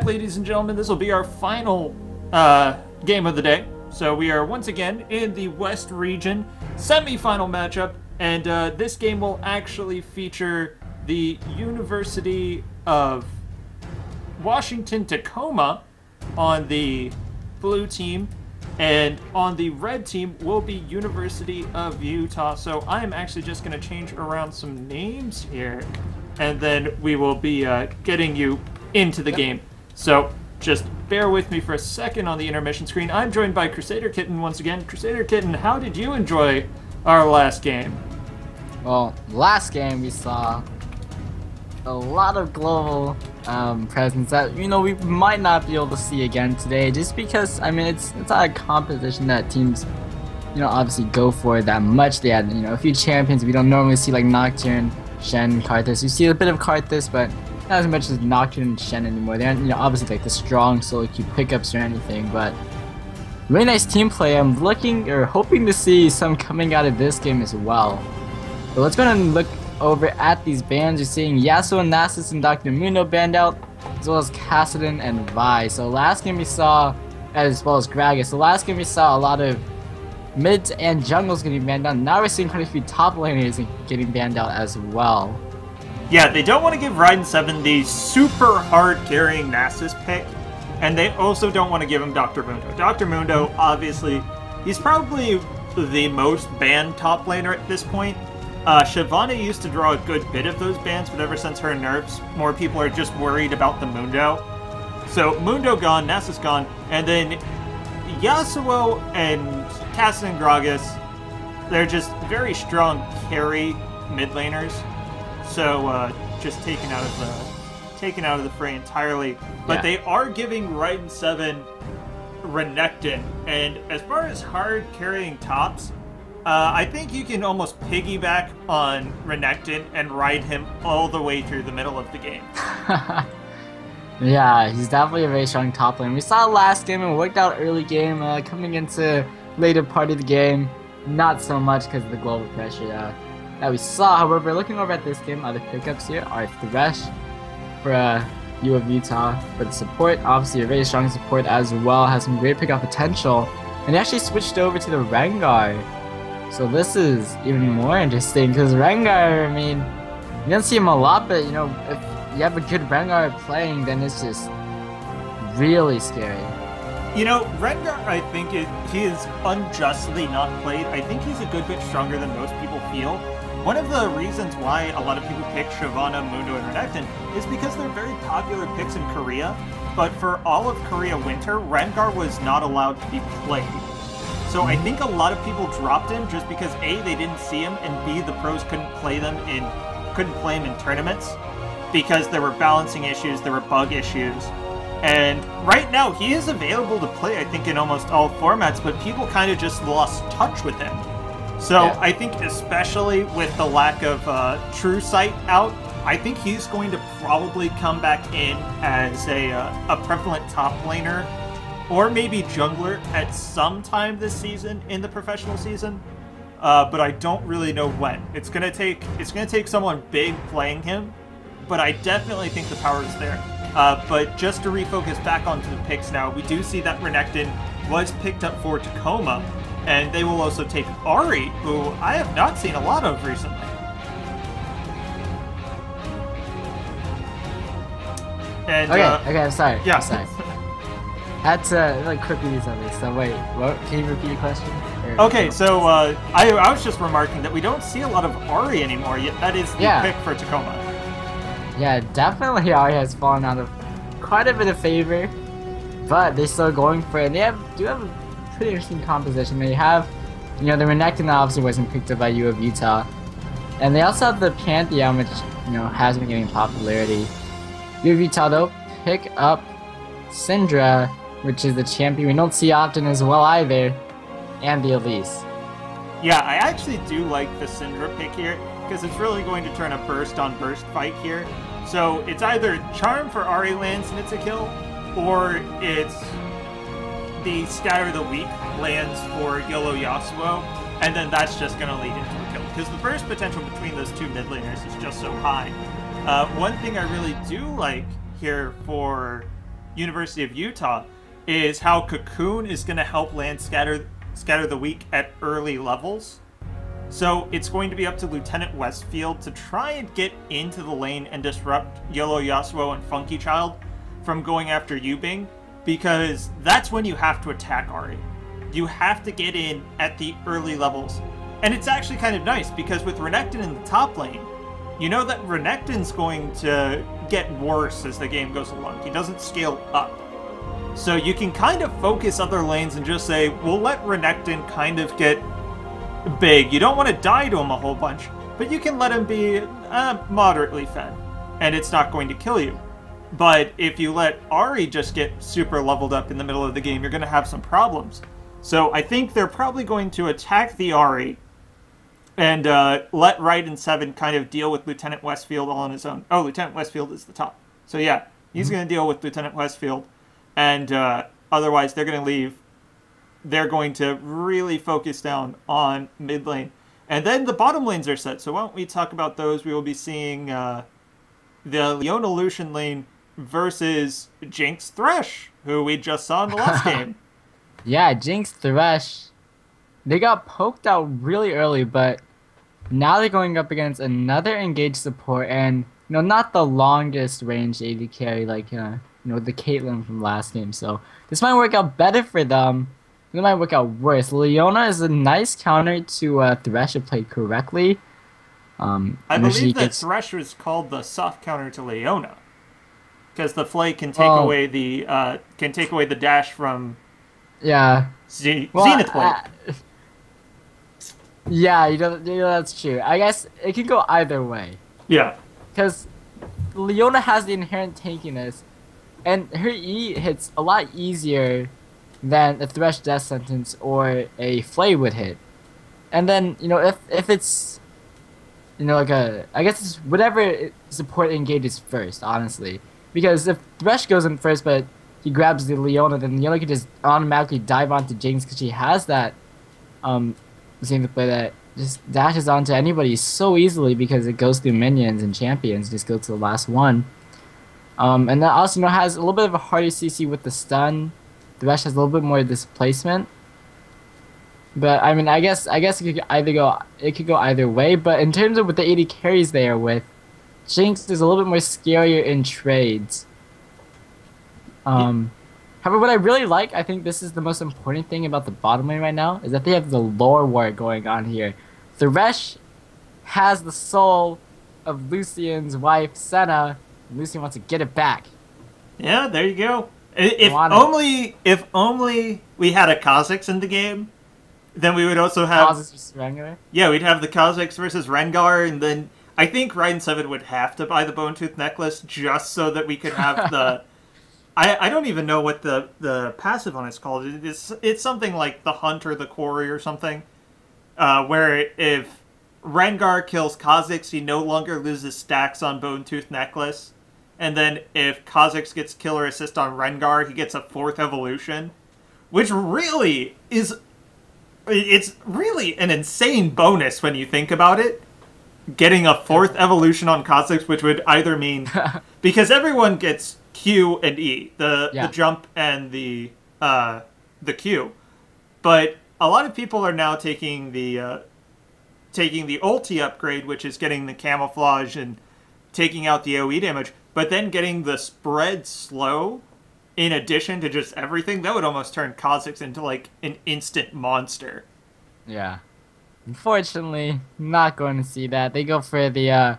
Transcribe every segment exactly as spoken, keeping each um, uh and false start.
ladies and gentlemen. This will be our final uh, game of the day. So we are once again in the West region semi-final matchup, and uh, this game will actually feature the University of Washington-Tacoma on the blue team, and on the red team will be University of Utah. So I am actually just going to change around some names here, and then we will be uh, getting you into the yep. game. So just bear with me for a second on the intermission screen. I'm joined by Crusader Kitten once again. Crusader Kitten, how did you enjoy our last game? Well, last game we saw a lot of global um, presence that, you know, we might not be able to see again today, just because, I mean, it's it's not a competition that teams, you know, obviously go for that much. They had, you know, a few champions we don't normally see, like Nocturne, Shen, Karthus. You see a bit of Karthus, but not as much as Nocturne and Shen anymore. They aren't, you know, obviously like the strong solo queue pickups or anything, but really nice team play. I'm looking or hoping to see some coming out of this game as well. But let's go ahead and look over at these bans. You're seeing Yasuo and Nasus and Doctor Mundo banned out, as well as Kassadin and Vi. So last game we saw, as well as Gragas, so last game we saw a lot of mids and jungles getting banned out. Now we're seeing quite a few top laners getting banned out as well. Yeah, they don't want to give Raiden seven the super hard carrying Nasus pick, and they also don't want to give him Doctor Mundo. Doctor Mundo, obviously, he's probably the most banned top laner at this point. Uh, Shyvana used to draw a good bit of those bans, but ever since her nerfs, more people are just worried about the Mundo. So Mundo gone, Nasus gone, and then Yasuo and Kassadin and Gragas, they're just very strong carry mid laners. So uh, just taken out of the taken out of the fray entirely. But yeah. They are giving Raiden seven Renekton, and as far as hard carrying tops, Uh, I think you can almost piggyback on Renekton and ride him all the way through the middle of the game. Yeah, he's definitely a very strong top lane. We saw last game and it worked out early game. Uh, coming into later part of the game, not so much because of the global pressure uh, that we saw. However, looking over at this game, other pickups here are Thresh for uh, U of Utah for the support. Obviously, a very strong support as well. Has some great pickup potential. And he actually switched over to the Rengar. So this is even more interesting because Rengar, I mean, you don't see him a lot, but you know, if you have a good Rengar playing, then it's just really scary. You know, Rengar, I think it, he is unjustly not played. I think he's a good bit stronger than most people feel. One of the reasons why a lot of people pick Shyvana, Mundo, and Renekton is because they're very popular picks in Korea, but for all of Korea Winter, Rengar was not allowed to be played. So I think a lot of people dropped him just because A, they didn't see him, and B, the pros couldn't play them in couldn't play him in tournaments because there were balancing issues, there were bug issues. And right now he is available to play, I think, in almost all formats, but people kind of just lost touch with him. So yeah. I think especially with the lack of uh, True Sight out, I think he's going to probably come back in as a, uh, a prevalent top laner, or maybe jungler at some time this season in the professional season, uh, but I don't really know when. It's gonna take it's gonna take someone big playing him, but I definitely think the power is there. Uh, but just to refocus back onto the picks now, we do see that Renekton was picked up for Tacoma, and they will also take Ahri, who I have not seen a lot of recently. And, okay, uh, okay, I'm sorry. Yeah. I'm sorry. That's uh, like quickly do something. So wait, what? Can you repeat your question? Or, okay, so uh, I, I was just remarking that we don't see a lot of Ahri anymore. Yet that is the yeah. pick for Tacoma. Yeah, definitely Ahri has fallen out of quite a bit of favor, but they're still going for it. They have do have a pretty interesting composition. They have, you know, the Renekton obviously wasn't picked up by U of Utah, and they also have the Pantheon, which you know has been getting popularity. U of Utah though pick up Syndra, which is the champion we don't see often as well either, and the Elise. Yeah, I actually do like the Syndra pick here, because it's really going to turn a burst-on-burst fight here. So it's either Charm for Ahri lands and it's a kill, or it's the Scatter the Weak lands for YOLO Yasuo, and then that's just going to lead into a kill. Because the burst potential between those two mid laners is just so high. Uh, one thing I really do like here for University of Utah is how Cocoon is going to help land scatter scatter the weak at early levels. So it's going to be up to Lieutenant Westfield to try and get into the lane and disrupt Yellow Yasuo and Funky Child from going after Yubing, because that's when you have to attack Ahri. You have to get in at the early levels. And it's actually kind of nice, because with Renekton in the top lane, you know that Renekton's going to get worse as the game goes along. He doesn't scale up. So you can kind of focus other lanes and just say, we'll let Renekton kind of get big. You don't want to die to him a whole bunch, but you can let him be uh, moderately fed, and it's not going to kill you. But if you let Ahri just get super leveled up in the middle of the game, you're going to have some problems. So I think they're probably going to attack the Ahri and uh, let Raiden seven kind of deal with Lieutenant Westfield all on his own. Oh, Lieutenant Westfield is the top. So yeah, he's mm-hmm. going to deal with Lieutenant Westfield, and uh, otherwise they're going to leave. They're going to really focus down on mid lane. And then the bottom lanes are set, so why don't we talk about those? We will be seeing uh, the Leona Lucian lane versus Jinx Thresh, who we just saw in the last game. Yeah, Jinx Thresh. They got poked out really early, but now they're going up against another engaged support, and you know, not the longest range A D carry like uh, you know, the Caitlyn from last game. So this might work out better for them. It might work out worse. Leona is a nice counter to uh, Thresh if played correctly. Um, I believe that gets... Thresh was called the soft counter to Leona, because the Flay can take well, away the uh, can take away the dash from yeah Z well, Zenith Blade. Uh, yeah, you know, you know that's true. I guess it can go either way. Yeah, because Leona has the inherent tankiness, and her E hits a lot easier than a Thresh death sentence or a Flay would hit. And then, you know, if if it's, you know, like a, I guess it's whatever support engages first, honestly. Because if Thresh goes in first, but he grabs the Leona, then Leona can just automatically dive onto Jinx because she has that, um, Zenith Blade that just dashes onto anybody so easily because it goes through minions and champions, just go to the last one. Um, and that also, you know, has a little bit of a harder C C with the stun. Thresh has a little bit more displacement, but I mean, I guess I guess it could either go it could go either way. But in terms of what the A D carries they are with, Jinx is a little bit more scarier in trades. Um, however, what I really like, I think this is the most important thing about the bottom lane right now, is that they have the lore war going on here. Thresh has the soul of Lucian's wife, Senna, and Lucian wants to get it back. Yeah, there you go. If only, if only we had a Kha'Zix in the game, then we would also have... Kha'Zix versus Rengar? Yeah, we'd have the Kha'Zix versus Rengar, and then I think Raiden seven would have to buy the Bone Tooth necklace just so that we could have the... I, I don't even know what the, the passive on it's called. It's, it's something like the Hunt or the Quarry or something, uh, where if Rengar kills Kha'Zix, he no longer loses stacks on Bone Tooth necklace. And then if Kha'Zix gets killer assist on Rengar, he gets a fourth evolution. Which really is... It's really an insane bonus when you think about it. Getting a fourth evolution on Kha'Zix, which would either mean... because everyone gets Q and E. The, yeah. the jump and the, uh, the Q. But a lot of people are now taking the, uh, taking the ulti upgrade, which is getting the camouflage and taking out the AoE damage. But then getting the spread slow, in addition to just everything, that would almost turn Kha'Zix into, like, an instant monster. Yeah. Unfortunately, not going to see that. They go for the, uh,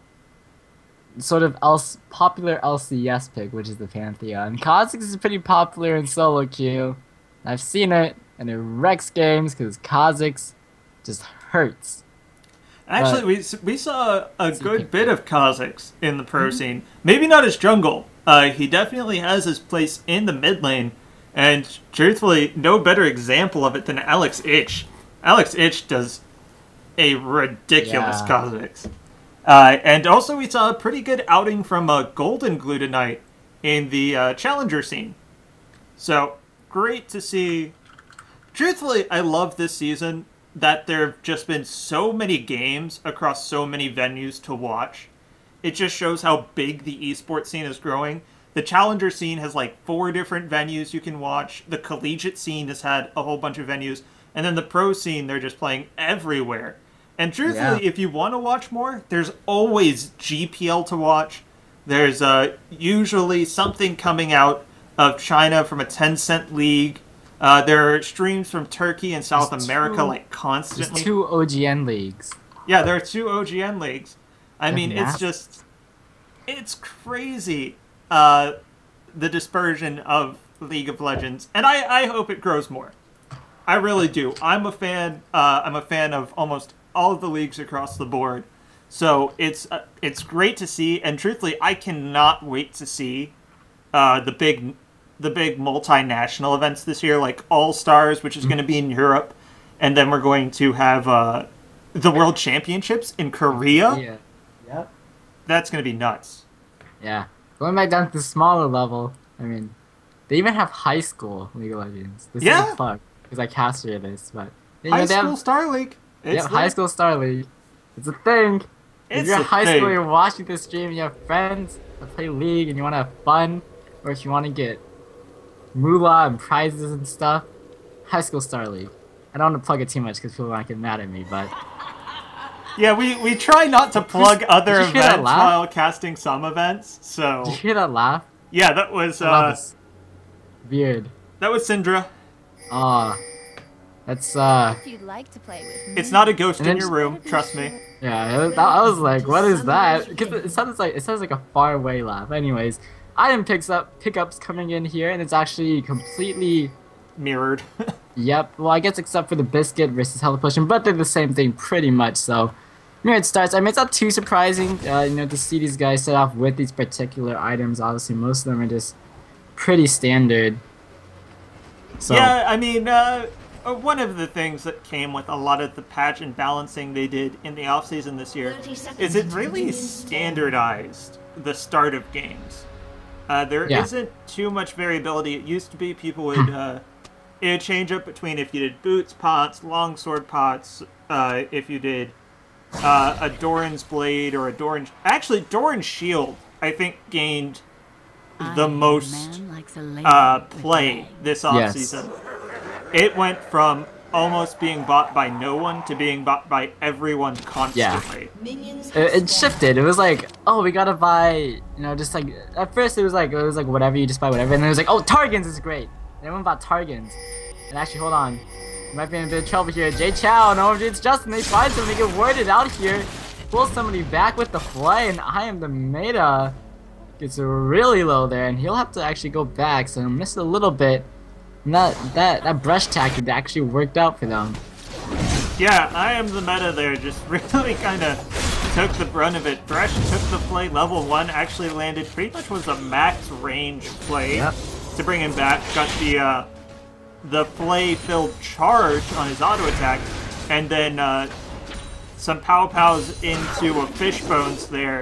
sort of L C popular L C S pick, which is the Pantheon. Kha'Zix is pretty popular in solo queue. I've seen it, and it wrecks games, because Kha'Zix just hurts. Actually, we we saw a good bit of Kha'Zix in the pro mm-hmm. scene. Maybe not his jungle. Uh, he definitely has his place in the mid lane. And truthfully, no better example of it than Alex Ich. Alex Ich does a ridiculous yeah. Kha'Zix. Uh, and also we saw a pretty good outing from uh, Golden Glutonite in the uh, Challenger scene. So, great to see. Truthfully, I love this season that there have just been so many games across so many venues to watch. It just shows how big the esports scene is growing. the challenger scene has like four different venues you can watch. The collegiate scene has had a whole bunch of venues. And then the pro scene, they're just playing everywhere. And truthfully, Yeah. if you want to watch more, there's always G P L to watch. There's uh, usually something coming out of China from a Tencent league. Uh, there are streams from Turkey and South There's America, two- like, There's constantly. two O G N leagues. Yeah, there are two O G N leagues. I mean, That's it's just... It's crazy, uh, the dispersion of League of Legends. And I, I hope it grows more. I really do. I'm a fan. Uh, I'm a fan of almost all of the leagues across the board. So it's uh, it's great to see. And truthfully, I cannot wait to see uh, the big the big multinational events this year, like All Stars, which is going to be in Europe, and then we're going to have uh, the World Championships in Korea. Yeah. Yep. That's going to be nuts. Yeah. Going back down to the smaller level, I mean, they even have high school League of Legends. This Yeah. is a fuck, because I castrated this, but... You High know, they School have, Star League. they It's have High lit. School Star League. It's a thing. If It's you're a in high thing. school, you're watching this stream, you have friends that play League, and you want to have fun, or if you want to get moolah and prizes and stuff, High School Star League. I don't want to plug it too much because people might get mad at me, but... Yeah, we, we try not to plug other did you hear that events laugh? while casting some events. So Did you hear that laugh? yeah, that was I love uh, this. Weird. that was Syndra. Aw. That's, uh... If you'd like to play with me. It's not a ghost And in then- your room. Trust me. Yeah, it was- I was like, what is that? Because it sounds like it sounds like a far away laugh. Anyways, item picks up pickups coming in here, and it's actually completely Mirrored. yep. Well, I guess except for the biscuit versus Hella Potion, but they're the same thing pretty much. So, mirrored starts. I mean, it's not too surprising, uh, you know, to see these guys set off with these particular items. Obviously, most of them are just pretty standard. So, Yeah, I mean, uh, uh, one of the things that came with a lot of the patch and balancing they did in the offseason this year is it really standardized the start of games. Uh, there Yeah. not too much variability. It used to be people would uh, it would change up between if you did boots pots, longsword pots, uh, if you did uh, a Doran's blade or a Doran. Actually, Doran's shield I think gained the most uh, play this Yes. offseason. It went from almost being bought by no one to being bought by everyone constantly. it, it shifted. It was like, oh, we gotta buy, you know, just like at first it was like it was like whatever, you just buy whatever, and then it was like, oh, Targans is great. And everyone bought Targans. And actually, hold on, we might be in a bit of trouble here. Jay Chow, no, it's Justin. They find something, they get worded out here. Pull somebody back with the play, and I am the meta. Gets really low there, and he'll have to actually go back, so he'll miss it a little bit. And that that that brush tactic actually worked out for them. Yeah, I am the meta there, just really kind of took the brunt of it. Thresh took the play level one, actually landed pretty much was a max range play Yep. to bring him back. Got the uh, the play-filled charge on his auto attack, and then uh, some pow pows into a fish bones there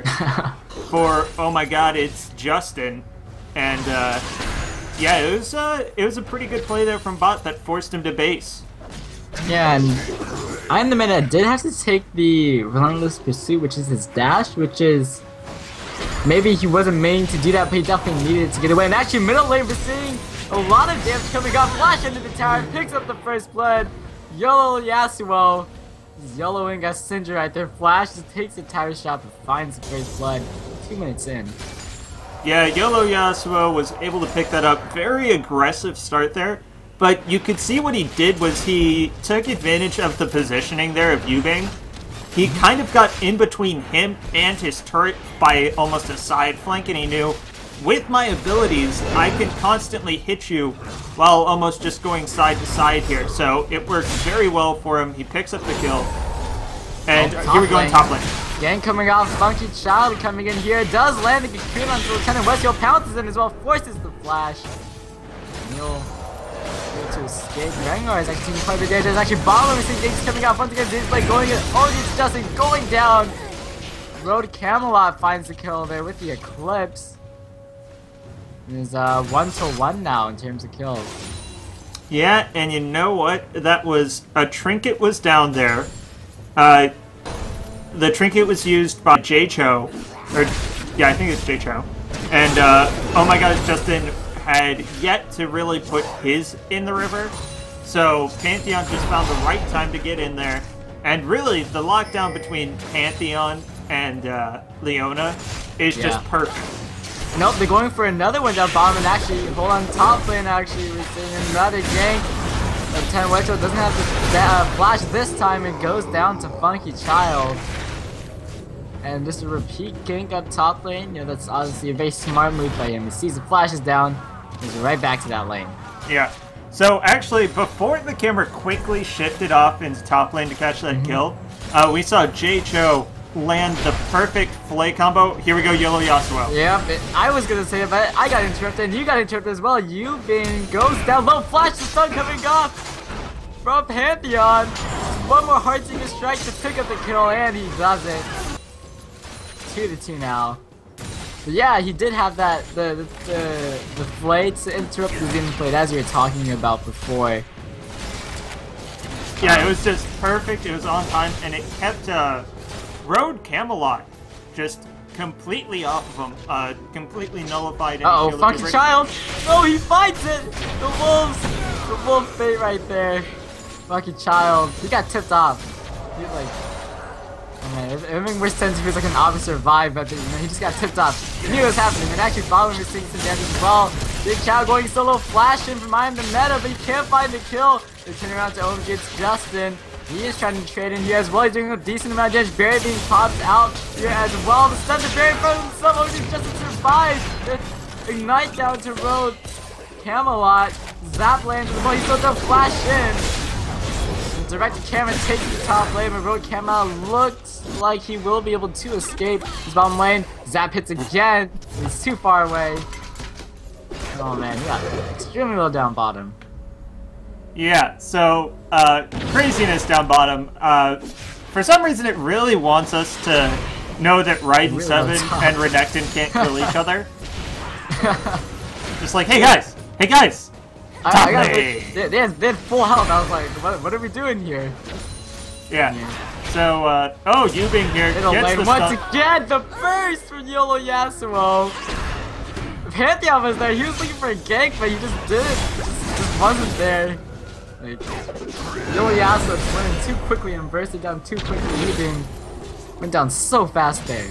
for, oh my god, it's Justin. And uh, yeah, it was uh, it was a pretty good play there from bot that forced him to base. Yeah, and I in the meta did have to take the Relentless Pursuit, which is his dash, which is maybe he wasn't meaning to do that, but he definitely needed to get away. And actually, middle lane, we're seeing a lot of damage coming off. Flash into the tower, picks up the first blood. YOLO Yasuo is YOLOing a Syndra right there. Flash just takes the tower shot but finds the first blood. Two minutes in. Yeah, YOLO Yasuo was able to pick that up. Very aggressive start there. But you could see what he did was he took advantage of the positioning there of Yubing. He kind of got in between him and his turret by almost a side flank, and he knew, with my abilities, I can constantly hit you while almost just going side to side here. So it worked very well for him. He picks up the kill. And Oh, here we go in top top lane. Gang coming off, Funky Child coming in here, does land the cocoon onto Lieutenant West. He'll pounces in as well, forces the flash. And he'll able to escape. Rengar is actually quite a bit there. There's actually Bomber, we see things coming out. Once again, Display going in. Oh, it's Justin going down. Road Camelot finds the kill there with the Eclipse. There's uh, one to one now in terms of kills. Yeah, and you know what? That was a trinket was down there. Uh, the trinket was used by Jay Cho, or yeah, I think it's Jay Cho. And, uh, oh my gosh, Justin had yet to really put his in the river. So Pantheon just found the right time to get in there. And really, the lockdown between Pantheon and uh, Leona is Yeah. just perfect. Nope, they're going for another one down bottom, and actually, hold on top lane, actually, we're seeing another gank. But ten Westro doesn't have the uh, flash this time, it goes down to Funky Child. And just a repeat gank up top lane, you know, that's obviously a very smart move by him. He sees the flashes down, he's right back to that lane. Yeah. So actually, before the camera quickly shifted off into top lane to catch that Mm-hmm. kill, uh, we saw J Cho land the perfect flay combo. Here we go, Yellow Yasuo. Yep, it, I was gonna say it, but I got interrupted, and you got interrupted as well. You being goes down low, flash the stun coming off from Pantheon. One more Heartsinger strike to pick up the kill, and he does it. Two to two now. But yeah, he did have that the the the, the flay to interrupt the gameplay as you were talking about before. Yeah, it was just perfect. It was on time, and it kept uh, Road Camelot just completely off of him. Uh, completely nullified. any Uh oh, shield Funky break. Child! Oh, he fights it! The wolves! The wolf fate right there. Funky Child. He got tipped off. He's like, oh man, it, it would make more sense if he was like an officer vibe, but you know, he just got tipped off. He knew what was happening, and actually following was taking some damage as well. Big Child going solo, flash in from behind the meta, but he can't find the kill. They turn around to Owen gets Justin. He is trying to trade in here as well. He's doing a decent amount of damage. Barry being popped out here as well. The stun to Barry in front of himself. Owen gets Justin survives. Ignite down to Road Camelot. Zap lands as well. He still does flash in. And direct to camera takes the top lane, but Road Camelot looks like he will be able to escape his bottom lane. Zap hits again. He's too far away. Oh man, he got extremely low down bottom. Yeah, so, uh, craziness down bottom. Uh, for some reason, it really wants us to know that Raiden Really seven wants us. and Renekton can't kill each other. Just like, hey guys! Hey guys! I, Top I got, lane. they, they, had, they had full health. I was like, what, what are we doing here? Yeah. So, uh, oh, you being here Middle gets lane the once stun. again. The burst from Yolo Yasuo. Pantheon was there. He was looking for a gank, but he just didn't. Just, just wasn't there. Like, Yolo Yasuo running too quickly and bursted down too quickly. He being went down so fast there.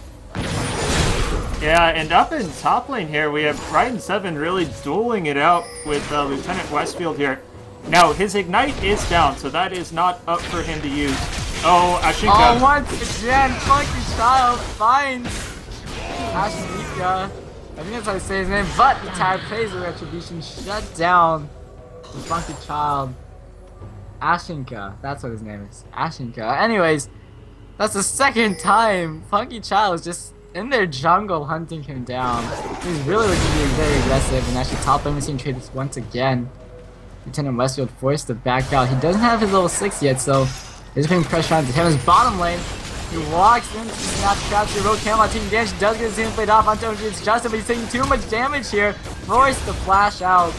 Yeah, and up in top lane here, we have Raiden seven really dueling it out with uh, Lieutenant Westfield here. Now, his Ignite is down, so that is not up for him to use. Oh, Ashinka. Oh, once again, Funky Child finds Ashinka. I think that's how you say his name, but the entire plays of Retribution shut down the Funky Child. Ashinka, that's what his name is. Ashinka. Anyways, that's the second time Funky Child is just in their jungle hunting him down. He's really looking to be very aggressive, and actually top lane machine trade this once again. Lieutenant Westfield forced to back out. He doesn't have his level six yet, so he's putting pressure on him. His bottom lane. He walks into the snap trap to Road Camelot taking damage. He does get his team played off onto It's Justin, but he's taking too much damage here. Forced to flash out.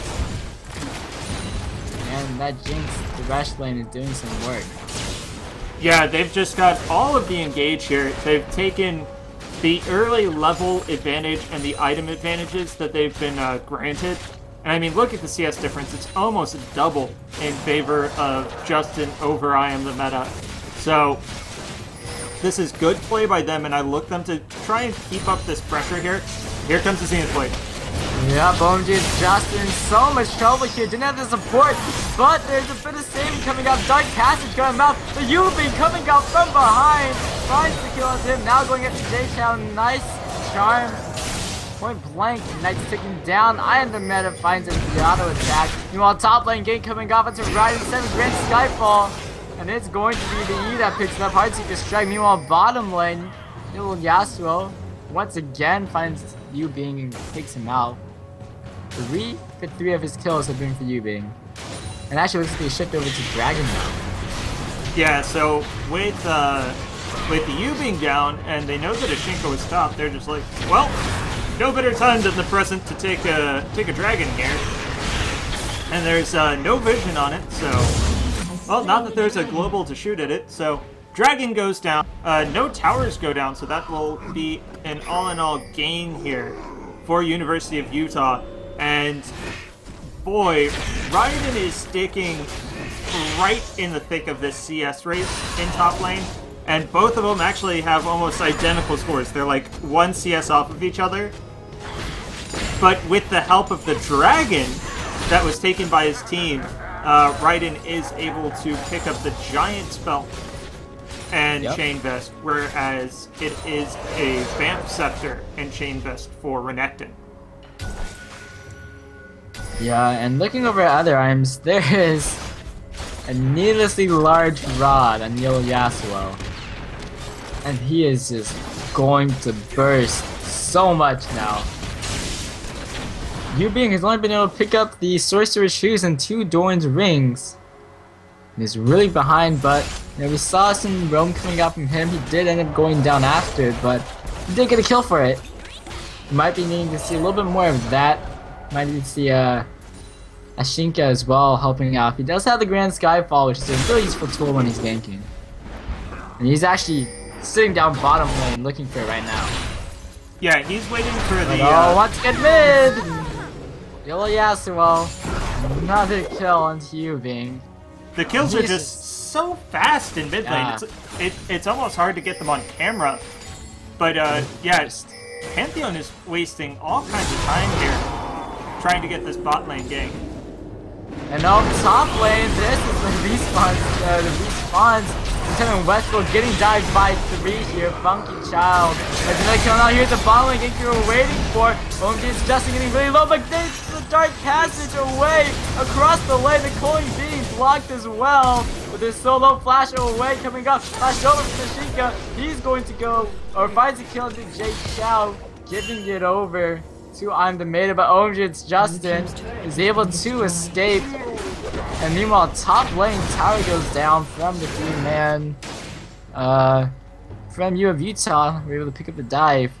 And that Jinx, the Rush lane, is doing some work. Yeah, they've just got all of the engage here. They've taken the early level advantage and the item advantages that they've been uh, granted. And I mean, look at the C S difference. It's almost double in favor of Justin over I Am the Meta. So, this is good play by them, and I look them to try and keep up this pressure here. Here comes the Zenith Blade. Yeah, Bone G Justin in so much trouble here. Didn't have the support, but there's a bit of saving coming up. Dark Passage coming out. The Yubi coming out from behind. Finds the kill on him. Now going after J-Town. Nice charm. Point blank. Knight's ticking down. I Am the Meta finds it with the auto attack. Meanwhile, top lane game coming off into Raiden seven Grand Skyfall. And it's going to be the E that picks it up. Heartseeker strike. Meanwhile, bottom lane, little Yasuo once again finds Yu Bing and takes him out. Three for three of his kills have been for Yu Bing. And actually looks like they shift over to Dragon now. Yeah, so with uh, with the U being down, and they know that Ashinka was top, they're just like, well, no better time than the present to take a take a dragon here. And there's uh, no vision on it, so well, not that there's a global to shoot at it. So dragon goes down. Uh, no towers go down, so that will be an all-in-all gain here for University of Utah. And boy, Raiden is sticking right in the thick of this C S race in top lane. And both of them actually have almost identical scores. They're like one C S off of each other. But with the help of the dragon that was taken by his team, uh, Raiden is able to pick up the giant spell and yep. Chain Vest, whereas it is a Vamp Scepter and Chain Vest for Renekton. Yeah, and looking over at other items, there is a needlessly large rod on Yellow Yasuo. And he is just going to burst so much now. Yu-Bing has only been able to pick up the Sorcerer's Shoes and two Doran's Rings. He's really behind, but you know, we saw some roam coming out from him. He did end up going down after it, but he did get a kill for it. We might be needing to see a little bit more of that. Might need to see uh, Ashinka as well helping out. He does have the Grand Skyfall, which is a really useful tool when he's ganking. And he's actually sitting down bottom lane looking for it right now. Yeah, he's waiting for the... But, uh, oh, once again mid! Yellow Yasuo. Another kill onto Yu-Bing. The kills are Jesus. just so fast in mid lane. Yeah. It's, it, it's almost hard to get them on camera. But uh, yeah, Pantheon is wasting all kinds of time here trying to get this bot lane gank. And on top lane, this is the respawns. Uh, the respawns. Lieutenant Westfield getting dived by three here. Funky Child. There's another kill out here at the bottom lane. Gank you were waiting for. O M G is Justin getting really low, but there's the Dark Passage away across the lane. The Coin being blocked as well. With his solo flash away coming up. Flash over to Tashika. He's going to go, or finds a kill to Jake Xiao, giving it over to I'm the Maiden, but O M G it's Justin is able to escape. And meanwhile, top lane tower goes down from the three man uh, from U of Utah. We're able to pick up the dive.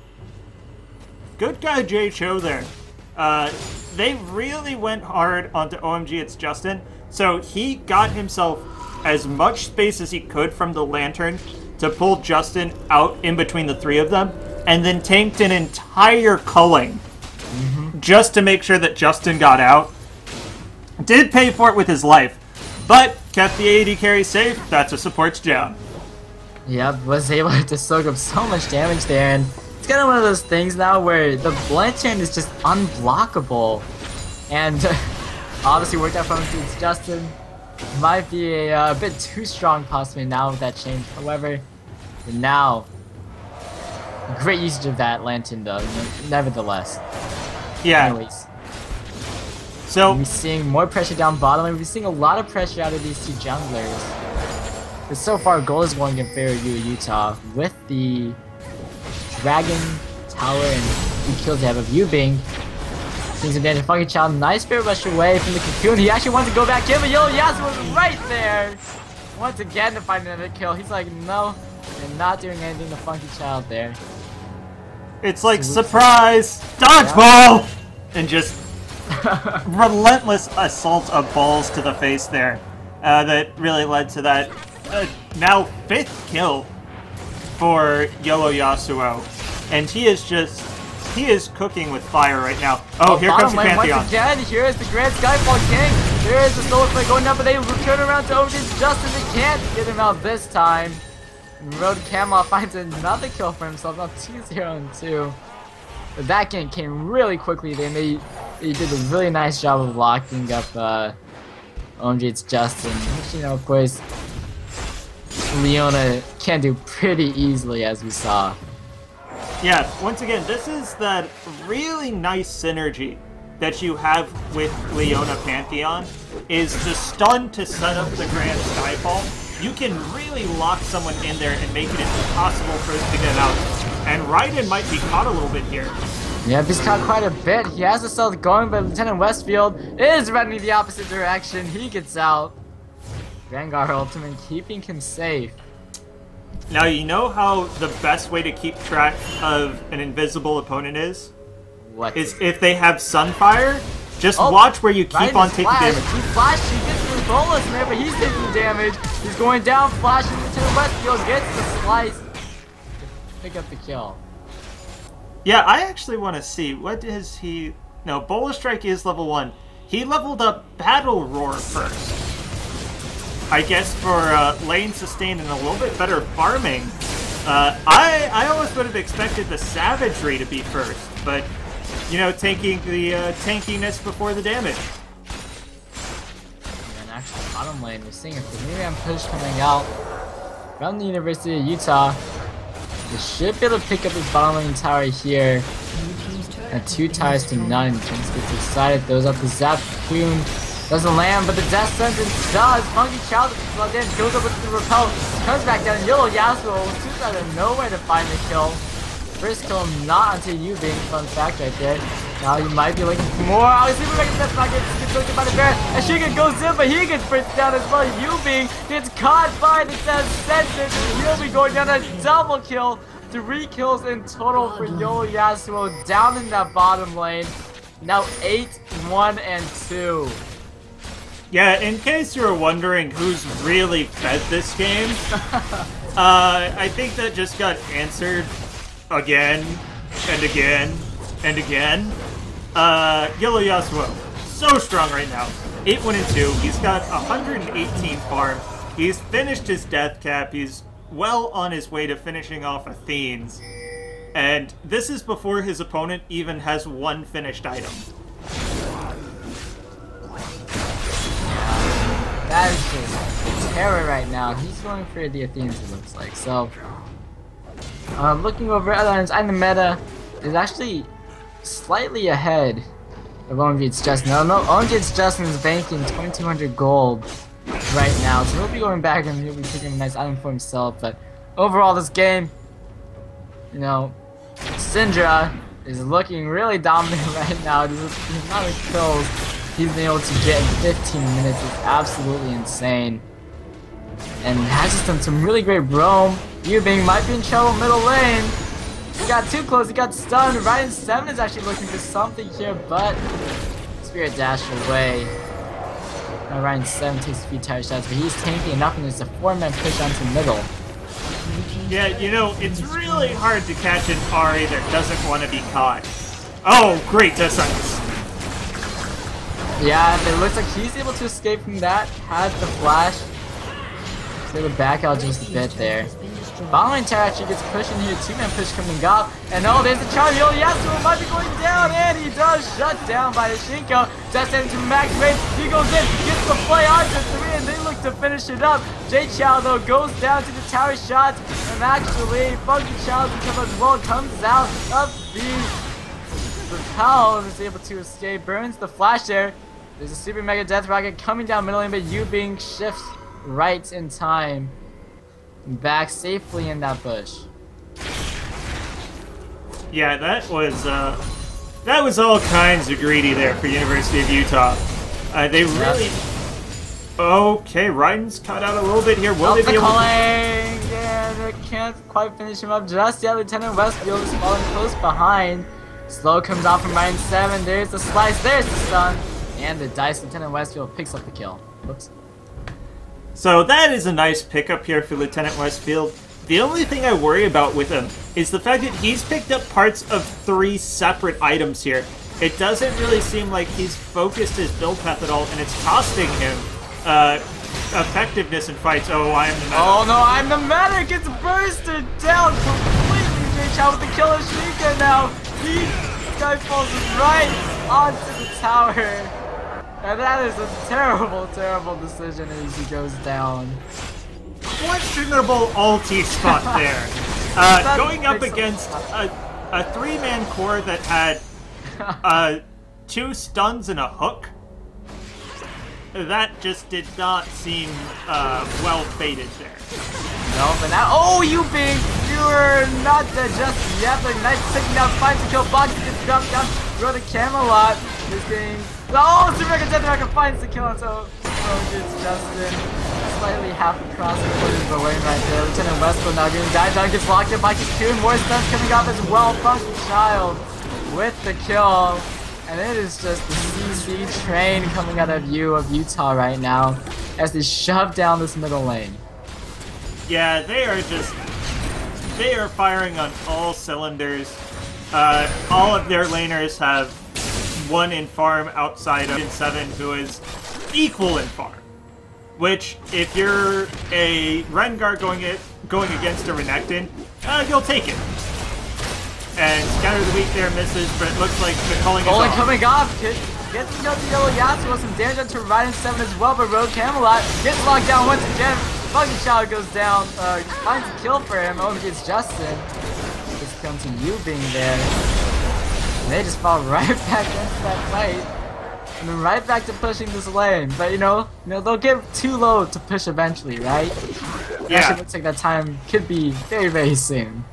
Good guy Jay Cho there. Uh, they really went hard onto O M G it's Justin, so he got himself as much space as he could from the lantern to pull Justin out in between the three of them, and then tanked an entire culling mm-hmm. just to make sure that Justin got out. Did pay for it with his life, but kept the A D carry safe. That's a support's job. Yep, was able to soak up so much damage there, and it's kind of one of those things now where the Blanchard is just unblockable, and obviously worked out from against Justin. Might be a uh, bit too strong possibly now with that change. However, now great usage of that lantern though, nevertheless. Yeah. Anyways. So we're seeing more pressure down bottom, and we're seeing a lot of pressure out of these two junglers. But so far, goal is going in favor of Utah with the Dragon Tower and the kills they have of Yu-Bing. Things advantage of Funky Child. Nice spirit rush away from the cocoon. He actually wants to go back in, but Yellow Yasuo was right there. Once again to find another kill. He's like, no, I'm not doing anything to Funky Child there. It's like, surprise! Dodgeball! Yeah. And just relentless assault of balls to the face there. Uh, that really led to that uh, now fifth kill for Yellow Yasuo. And he is just, he is cooking with fire right now. Oh, oh here comes the Pantheon. Once again, here is the Grand Skyfall King. There is the Solar Flame going down, but they turn around to O G Justin. They can't get him out this time. Road Camelot finds another kill for himself, now two zero and two. But that game came really quickly. They made, they did a really nice job of locking up uh, O M G it's Justin, which, you know, of course, Leona can do pretty easily, as we saw. Yeah, once again, this is that really nice synergy that you have with Leona Pantheon, is the stun to set up the Grand Skyfall. You can really lock someone in there and make it impossible for us to get out. And Raiden might be caught a little bit here. Yeah, he's caught quite a bit. He has the stealth going, but Lieutenant Westfield is running the opposite direction. He gets out. Vanguard ultimate keeping him safe. Now, you know how the best way to keep track of an invisible opponent is? What? Is if they have Sunfire, just oh, watch where you keep Raiden on taking flashed. damage. He flashed, he gets the bonus there, but he's taking damage. He's going down, flashing Lieutenant Westfield, gets the slice to pick up the kill. Yeah, I actually want to see. What is he... No, Bola Strike is level one. He leveled up Battle Roar first. I guess for uh, lane sustain and a little bit better farming. Uh, I, I almost would have expected the Savagery to be first, but, you know, taking the uh, tankiness before the damage. And actually, bottom lane, we're seeing a Miriam push coming out from the University of Utah. They should be able to pick up this bottom lane tower here. And two towers to none. Jinx gets excited, throws up the Zap Cocoon. Doesn't land, but the Death Sentence does. Funky Child plugged in, goes up with the repel, comes back down. Yellow Yasuo shoots out of nowhere to find the kill. First kill not onto you being fun fact right there. Now you might be looking for more. Oh, Super Mega Death Rocket gets taken by the bear. And Shiga goes in, but he gets burnt down as well. Yubing gets caught by the Death Sentence. He'll be going down a double kill. Three kills in total for Yolo Yasuo down in that bottom lane. Now eight, one, and two. Yeah, in case you were wondering who's really fed this game, uh, I think that just got answered again and again and again. Uh, Yellow Yasuo, so strong right now. eight, one, and two. He's got one hundred eighteen farm. He's finished his death cap. He's well on his way to finishing off Athene's. And this is before his opponent even has one finished item. That is just terror right now. He's going for the Athenes, it looks like. So, uh, looking over other items, and the meta is actually slightly ahead of O M G It's Justin. No, no, O M G It's Justin is banking twenty-two hundred gold right now, so he'll be going back and he'll be picking a nice item for himself. But overall, this game, you know, Syndra is looking really dominant right now. The amount of kills he's been able to get in fifteen minutes is absolutely insane. And has just done some really great roam. Yubing might be in trouble middle lane. He got too close, he got stunned. Ryan seven is actually looking for something here, but Spirit Dash away. Now Ryan seven takes a few tire shots, but he's tanky enough, and there's a four-man push onto middle. Yeah, you know, it's really hard to catch an Ahri that doesn't want to be caught. Oh, great Death Sentence. Yeah, it looks like he's able to escape from that. Had the flash. So able to back out just a bit there. Following Terra actually gets pushed in here. Two-man push coming up. And oh, there's the charge. Yo, Yasuo might be going down. And he does shut down by Shinko. That's into max range. He goes in, gets the play onto three, and they look to finish it up. Jay Chow, though, goes down to the tower shots. And actually, Funky Chow as well comes out of the repel and is able to escape. Burns the flash there. There's a Super Mega Death Rocket coming down middle lane, but Yubing shifts right in time. Back safely in that bush. Yeah, that was uh, that was all kinds of greedy there for University of Utah. Uh, they really. Okay, Ryan's cut out a little bit here. Will oh, they the be able calling. to? Yeah, they can't quite finish him up just yet. Lieutenant Westfield is falling close behind. Slow comes out from Ryan seven. There's the slice. There's the stun. And the dice. Lieutenant Westfield picks up the kill. Whoops. So that is a nice pickup here for Lieutenant Westfield. The only thing I worry about with him is the fact that he's picked up parts of three separate items here. It doesn't really seem like he's focused his build path at all, and it's costing him uh, effectiveness in fights. Oh, I am the medic. Oh no, I'm the medic! It's bursted down completely! Jay Chow with the killer Sheikah now! He, this guy falls right onto the tower. And that is a terrible, terrible decision as he goes down. Questionable ulti spot there. Uh, going up against a, a three-man core that had uh, two stuns and a hook. That just did not seem uh, well fated there. No, but now, oh, you big, you're not dead just yet, but Knight's taking down five to kill, Box gets dropped down, throw the Camelot, this game, oh, Super Mega Death Rocket finds the kill, and so, oh, it's Justin, slightly half across the foot of the lane right there, Lieutenant Westfield now getting dive down, gets locked in by Cocoon, more stuns coming off as well, Funky Child with the kill, and it is just the C C train coming out of you of Utah right now, as they shove down this middle lane. Yeah, they are just, they are firing on all cylinders. Uh, all of their laners have one in farm outside of seven who is equal in farm. Which, if you're a Rengar going it going against a Renekton, uh, you'll take it. And Scatter the Weak there misses, but it looks like the calling is Only off. coming off. Gets to go to Yellow Yasuo, some damage onto Raiden seven as well, but Rogue Camelot gets locked down once again. Fucking Shadow goes down, uh, finds a kill for him. Over gets Justin. Just comes to you being there. And they just fall right back into that fight. And then right back to pushing this lane. But you know, you know they'll get too low to push eventually, right? It Yeah. actually looks like that time could be very, very soon.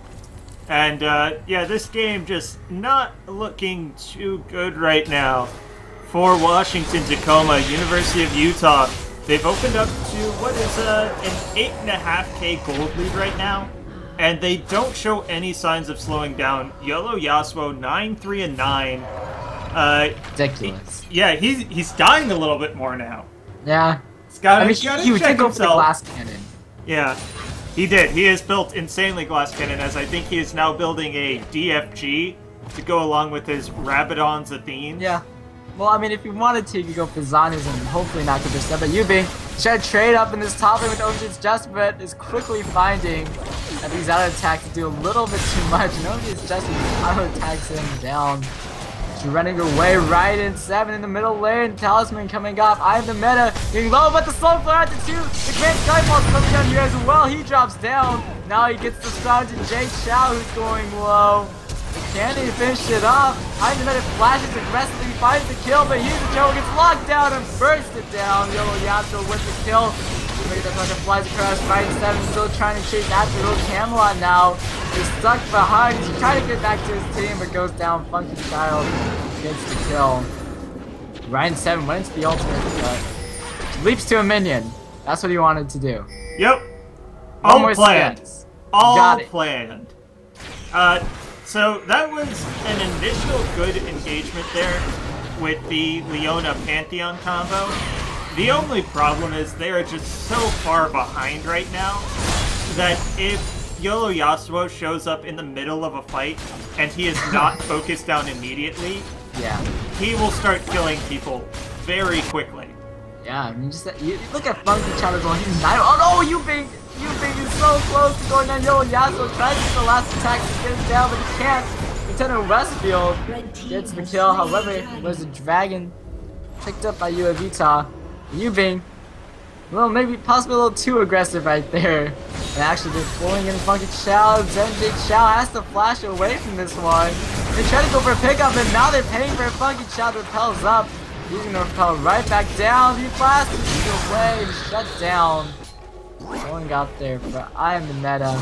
And, uh, yeah, this game just not looking too good right now for Washington Tacoma, University of Utah. They've opened up to what is uh, an eight point five K gold lead right now, and they don't show any signs of slowing down. Yellow Yasuo, nine three and nine. Uh, Ridiculous. yeah, he's, he's dying a little bit more now. Yeah. He's gotta, I mean, he's he, gotta he check did go for the himself. glass cannon. Yeah, he did. He has built insanely glass cannon, as I think he is now building a D F G to go along with his Rabadon's Athene. Yeah. Well, I mean, if you wanted to, you could go for Zani's and hopefully not get this step. But Yubing should trade up in this top lane with Overjit's Just, but is quickly finding that these auto attacks do a little bit too much. And Overjit's Just auto attacks him down. She's running away right in seven in the middle lane. Talisman coming off. I am the meta getting low, but the slow flare at the two. The Grand Skyfall's coming down here as well. He drops down. Now he gets the stun to Jake Chow, who's going low. Can he finish it off? I'm the meta flashes aggressively, finds the kill, but here's the kill, gets locked down and bursts it down. Yellow Yasuo with the kill. Look at that fucking flies across. Fighting seven, still trying to chase after Rogue Camelot now. He's stuck behind. He's trying to get back to his team, but goes down. Funky Child gets the kill. Ryan seven went into the ultimate, but leaps to a minion. That's what he wanted to do. Yep. One All more planned. stance. All Got it. planned. Uh, so that was an initial good engagement there with the Leona Pantheon combo. The only problem is they are just so far behind right now that if Yellow Yasuo shows up in the middle of a fight and he is not focused down immediately, Yeah. he will start killing people very quickly. Yeah, I mean, just that, you, look at Funky Child as well. He's nine. Oh no, you big, you big is so close to going down. Yellow Yasuo tries to get the last attack to get him down, but he can't. Lieutenant Westfield gets the kill. However, there's a dragon picked up by U of Utah. You being, well, maybe possibly a little too aggressive right there. And actually just pulling in Funky Child. Then Jake Chow has to flash away from this one. They try to go for a pickup, and now they're paying for a Funky Child that repels up. He's gonna repel right back down. He blasts away and shut down. Going out there, but I am the meta.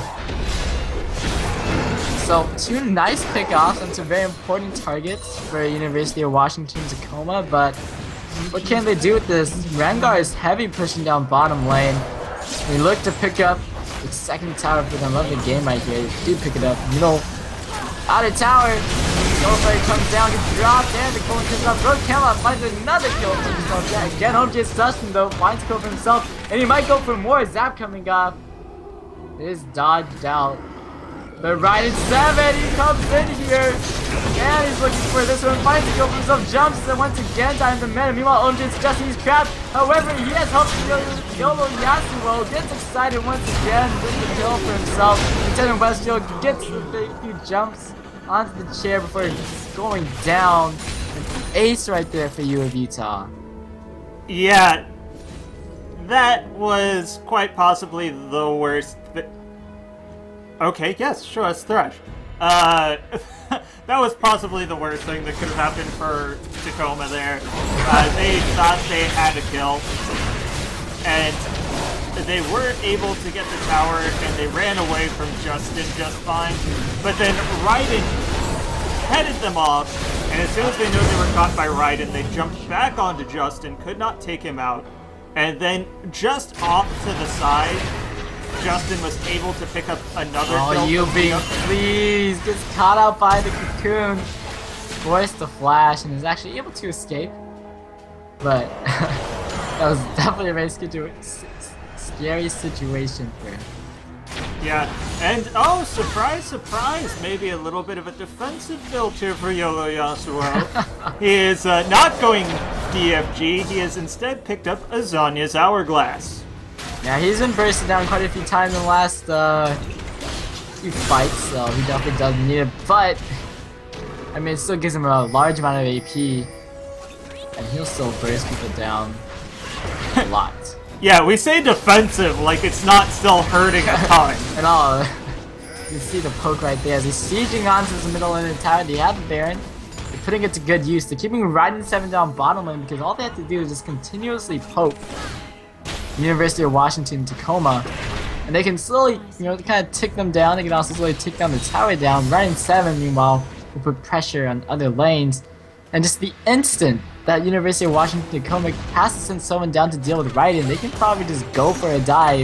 So two nice pickoffs on some very important targets for University of Washington Tacoma, but what can they do with this? Rengar is heavy pushing down bottom lane. They look to pick up the second tower for them. Love the game right here. They do pick it up. Middle outer tower. Nobody comes down, gets dropped, and the Cole comes up. Rogue Camelot finds another kill for himself. Yeah, again, home gets Dustin though, finds a kill for himself, and he might go for more. Zap coming off. It is dodged out. But right in seven, he comes in here, and he's looking for this one. Finds a kill for himself, jumps, and once again, time the meta. Meanwhile, Omjin's Justin, he's trapped. However, he has helped Yolo Yasuo, gets excited once again, gets the kill for himself. Lieutenant Westfield gets the big few jumps onto the chair before going down. An ace right there for U of Utah. Yeah, that was quite possibly the worst. Th okay, yes, show us Thresh. Uh, that was possibly the worst thing that could have happened for Tacoma there. Uh, they thought they had a kill, and they were able to get the tower, and they ran away from Justin just fine. But then Raiden headed them off, and as soon as they knew they were caught by Raiden, they jumped back onto Justin, could not take him out, and then just off to the side, Justin was able to pick up another Oh, kill. you being please gets caught out by the cocoon, forced to flash, and is actually able to escape. But that was definitely a very scary, scary situation for him. Yeah, and oh, surprise, surprise, maybe a little bit of a defensive build here for YOLO Yasuo. He is uh, not going D F G, he has instead picked up a Zhonya's Hourglass. Yeah, he's been bursting down quite a few times in the last uh, few fights, so he definitely doesn't need it, but I mean, it still gives him a large amount of A P, and he'll still burst people down a lot. Yeah, we say defensive like it's not still hurting a ton. At all. You see the poke right there as he's sieging onto this middle lane tower. They have the Baron. They're putting it to good use. They're keeping Raiden seven down bottom lane because all they have to do is just continuously poke University of Washington Tacoma. And they can slowly, you know, kind of tick them down. They can also slowly tick down the tower down. Raiden seven, meanwhile, will put pressure on other lanes. And just the instant that University of Washington Tacoma has to send someone down to deal with Raiden, they can probably just go for a dive.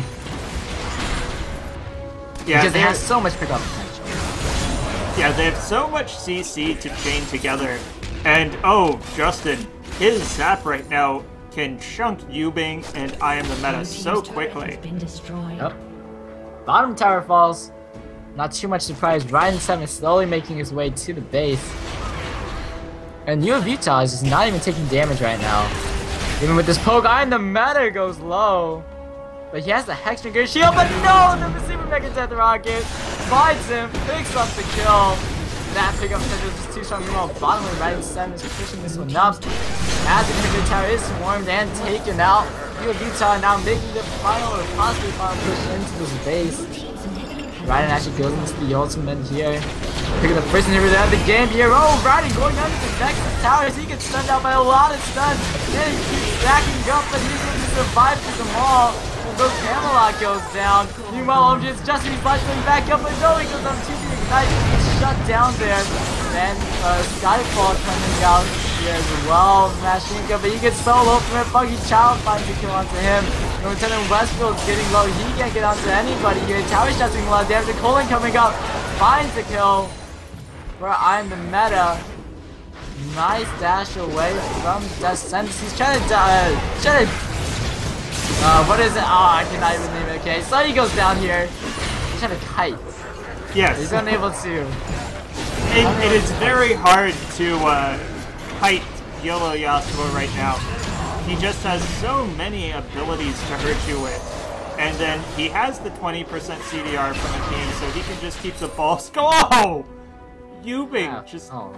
Yeah, because they have so much pickup potential. Yeah, they have so much C C to chain together. And oh, Justin, his zap right now can chunk Yubing and I Am the Meta so quickly. Yep. Bottom tower falls. Not too much surprise. Raiden seven is slowly making his way to the base. And U of Utah is just not even taking damage right now. Even with this poke, I Am the Meta goes low. But he has the Hexmaker shield, but no! The Super Mega Death Rocket finds him, picks up the kill. That pickup potential is just too strong. Meanwhile, bottom lane Raiden seven is pushing this one up. As the Inhibitor Tower is swarmed and taken out, U of Utah now making the final or possibly final push into this base. Raiden actually goes into the ultimate here. Picking the first inhibitor out of the game here. Oh, Raiden going under the Nexus Towers. He gets stunned out by a lot of stuns. Then he keeps stacking up, but he's going to survive through them all. Although Camelot goes down. Meanwhile, O M G is just recycling back up, but no, he goes on to the Ignite. He's shut down there. Then uh, Skyfall coming out here as well. Mashinka, but he gets solo from it. Funky Child finds a kill onto him. Lieutenant Westfield's getting low. He can't get onto anybody here. Tower Shot's doing a lot of damage. Colin coming up. Finds the kill. Where I'm the meta. Nice dash away from Descendants. He's trying to uh, trying to uh, what is it? Oh, I cannot even name it. Okay, so he goes down here. He's trying to kite. Yes. He's unable to. It, it is very hard to uh, kite YOLO Yasuo right now. He just has so many abilities to hurt you with. And then he has the twenty percent C D R from a team, so he can just keep the ball. Oh! Yubing, Yeah. just Oh.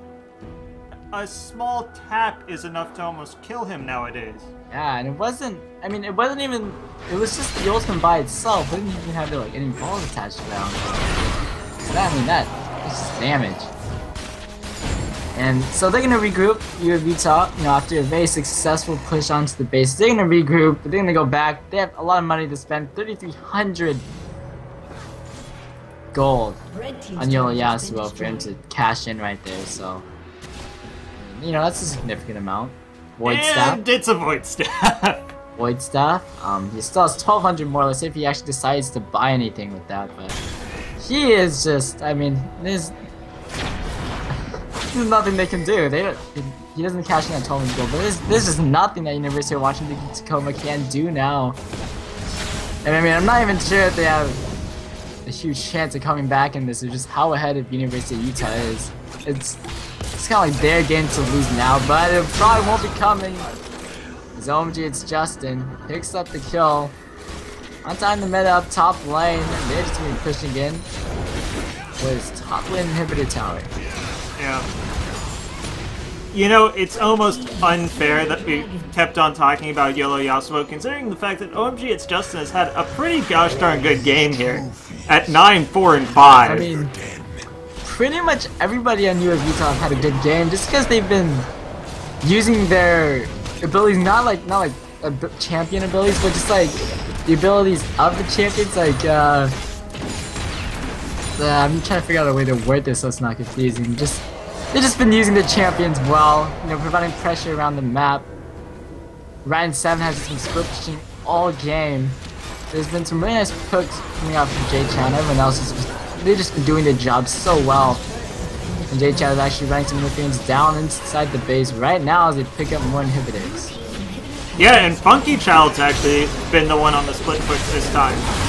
a small tap is enough to almost kill him nowadays. Yeah, and it wasn't. I mean, it wasn't even. It was just the ultimate by itself. It didn't even have like any balls attached to that. So that, I mean, that is just damage. And so they're gonna regroup. U of Utah, you know, after a very successful push onto the base, they're gonna regroup. But they're gonna go back. They have a lot of money to spend. thirty-three hundred gold on YOLO Yasuo for him to cash in right there. So, you know, that's a significant amount. Void and Staff. it's a Void Staff. Void Staff. Um, he still has twelve hundred more. Let's see if he actually decides to buy anything with that. But he is just. I mean, there's. There's nothing they can do. They don't. He doesn't cash in at twelve hundred gold. But there's, there's just nothing that University of Washington Tacoma can do now. And I mean, I'm not even sure if they have a huge chance of coming back in this. Or just how ahead of University of Utah is. It's. It's kind of like their game to lose now, but it probably won't be coming. As O M G, it's Justin. Picks up the kill. On time the meta up top lane. They're just going to be pushing in. With his top lane inhibitor tower. Yeah. You know, it's almost unfair that we kept on talking about YOLO Yasuo, considering the fact that O M G It's Justin has had a pretty gosh darn good game here. At nine, four, and five. I mean, pretty much everybody on U of Utah have had a good game, just because they've been using their abilities, not like not like uh, champion abilities, but just like the abilities of the champions. Like, uh, uh, I'm trying to figure out a way to word this so it's not confusing. Just they've just been using the champions well, you know, providing pressure around the map. Raiden seven has just been split pushing all game. There's been some really nice pokes coming out from J-Chan. Everyone else is just. They've just been doing their job so well. And J-Chat is actually running some Lithians down inside the base right now as they pick up more inhibitors. Yeah, and Funky Child's actually been the one on the split push this time.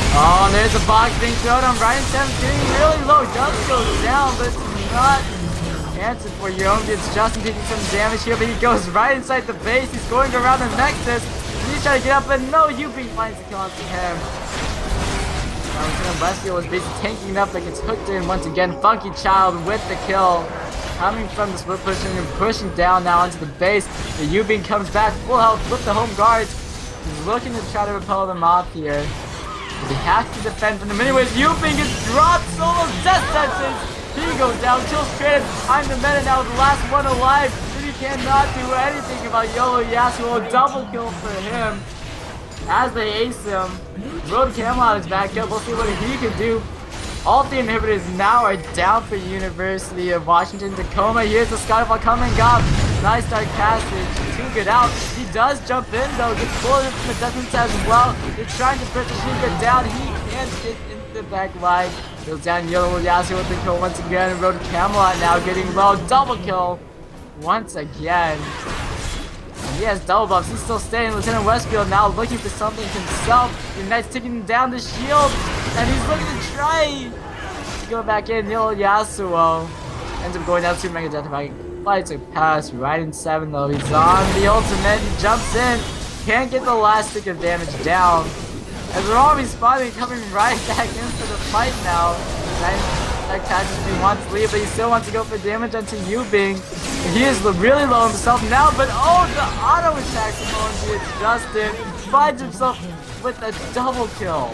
Oh, there's a box being thrown on Ryan seven getting really low. Does go down, but it's not answered for Yomi. It's Justin taking some damage here, but he goes right inside the base. He's going around the Nexus. He's trying to get up, but no, Yuping finds the kill onto him. Lieutenant Westfield was basically tanking up, but gets hooked in once again. Funky Child with the kill. Coming from the split pushing and pushing down now onto the base. The Yuping comes back full health with the home guards. He's looking to try to repel them off here. But he has to defend from the mini waves. Yuping gets dropped. Solo death sentence. He goes down, kills created. I'm the meta now, the last one alive. And he cannot do anything about YOLO Yasuo. Double kill for him. As they ace him, Road Camelot is back up. We'll see what he can do. All the inhibitors now are down for University of Washington Tacoma. Here's the Skyfall coming up. Nice start passage. Too good out. He does jump in though. Gets bulleted from the distance as well. They're trying to put the Shinka down. He can't get into the back line. Goes down YOLO Yasuo with the kill once again. Road Camelot now getting low. Double kill once again. And he has double buffs. He's still staying. Lieutenant Westfield now looking for something himself. The Knight's taking down the shield. And he's looking to try to go back in. YOLO Yasuo ends up going down two Mega Death Fight. Fights a pass right in seven though. He's on the ultimate. He jumps in. Can't get the last stick of damage down. As we're all respawning, coming right back into the fight now. That catches if he wants to leave, but he still wants to go for damage onto Yuping. He is really low himself now, but oh, the auto attack from O M G, it's Justin. Finds himself with a double kill.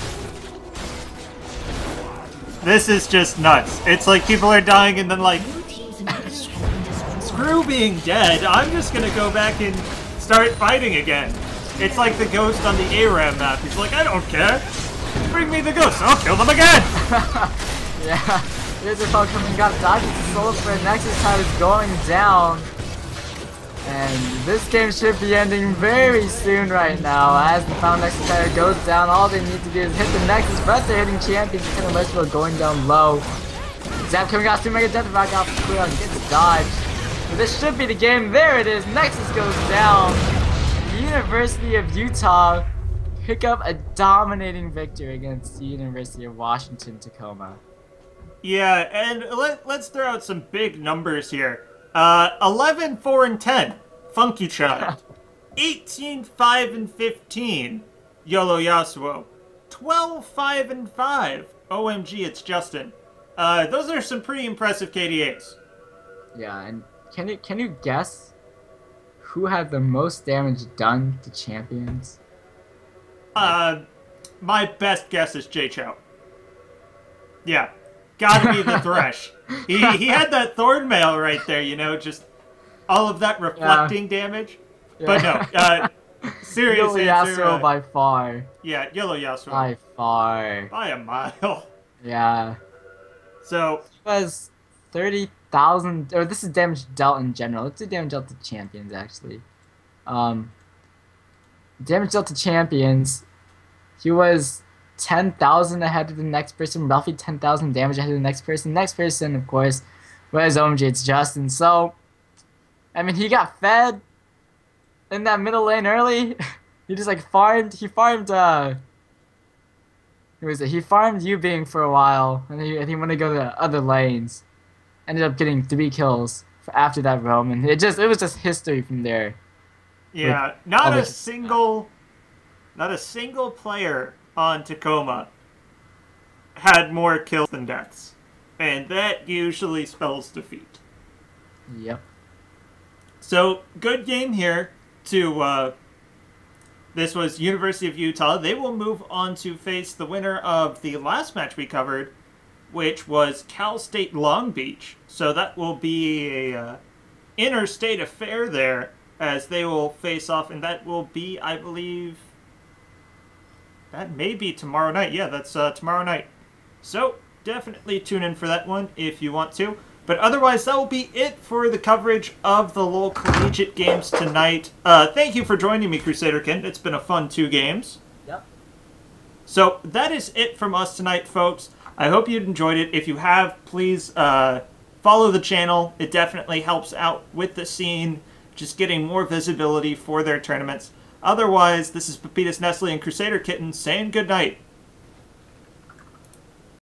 This is just nuts. It's like people are dying and then like, screw being dead, I'm just gonna go back and start fighting again. It's like the ghost on the A RAM map. He's like, I don't care. Bring me the ghost, I'll kill them again! Yeah, here's the phone coming up. Dodges the solo for Nexus time is going down. And this game should be ending very soon right now. As the final Nexus player goes down, all they need to do is hit the Nexus, but they're hitting champions. Kind of Westfield going down low. Zap coming out, two Mega Death back off the clear, gets dodged. But this should be the game. There it is. Nexus goes down. The University of Utah pick up a dominating victory against the University of Washington Tacoma. Yeah, and let, let's throw out some big numbers here. Uh, eleven, four, and ten, Funky Child. eighteen, five, and fifteen, YOLO Yasuo. twelve, five, and five, O M G, it's Justin. Uh, those are some pretty impressive K D As. Yeah, and can you can you guess who had the most damage done to champions? Uh, my best guess is Jay Chou. Yeah, gotta be the Thresh. He he had that Thorn Mail right there, you know, just all of that reflecting yeah. damage. Yeah. But no, uh, serious YOLO answer. Yasuo uh, by far. Yeah, YOLO Yasuo. By far. By a mile. Yeah. So it was thirty thousand, or this is damage dealt in general. Let's do damage dealt to champions actually. Um, damage dealt to champions. He was ten thousand ahead of the next person, roughly ten thousand damage ahead of the next person. Next person, of course, was O M G, it's Justin. So, I mean, he got fed in that middle lane early. He just like farmed, he farmed, uh, who was it? He farmed Yuping for a while, and he, and he wanted to go to other lanes. Ended up getting three kills for after that roam, and it just, it was just history from there. Yeah, With not other- a single, not a single player on Tacoma had more kills than deaths. And that usually spells defeat. Yep. So, good game here to, uh, this was University of Utah. They will move on to face the winner of the last match we covered, which was Cal State Long Beach. So that will be a uh, interstate affair there, as they will face off, and that will be, I believe, that may be tomorrow night. Yeah, that's uh, tomorrow night. So, definitely tune in for that one if you want to. But otherwise, that will be it for the coverage of the L O L Collegiate Games tonight. Uh, thank you for joining me, Crusaderkin. It's been a fun two games. Yep. So, that is it from us tonight, folks. I hope you enjoyed it. If you have, please uh, follow the channel. It definitely helps out with the scene, just getting more visibility for their tournaments. Otherwise, this is Pepitas Nestle and Crusader Kitten saying goodnight.